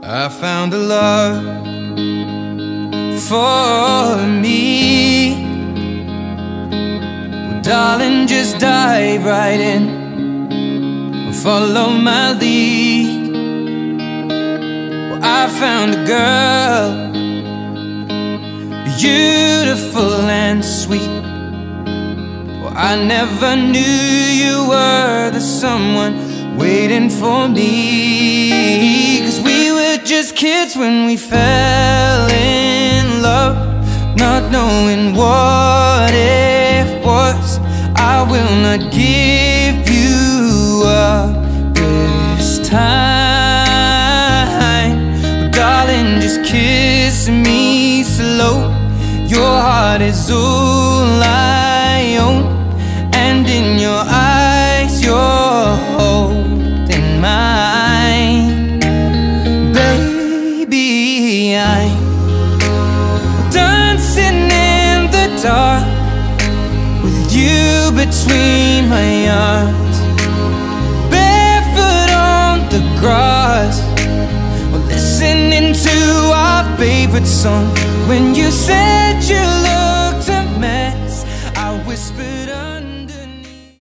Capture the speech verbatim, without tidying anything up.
I found a love for me. Well, darling, just dive right in, follow my lead. Well, I found a girl, beautiful and sweet. Well, I never knew you were the someone waiting for me. 'Cause we were just kids when we fell in love, not knowing what it was. I will not give you up this time. But darling, just kiss me slow. Your heart is all I own, and in your eyes you're holding mine. Baby, I'm dancing in the dark with you between my arms, barefoot on the grass, or listening to our favorite song. When you said you looked a mess, I whispered